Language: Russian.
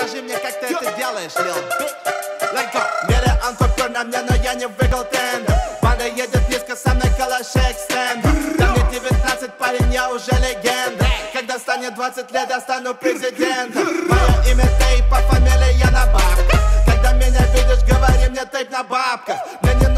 Покажи мне, как ты это делаешь, Lil Bitch. Let go. Миллион попёр на мне, но я не выиграл тендер. Банда едет низко, со мной калаш экстендер. Да мне 19, парень, я уже легенда. Когда станет 20 лет, я стану президентом. Мое имя Тейп, по фамилии я на бабках. Когда меня видишь, говори мне Тейп на бабках. Мне не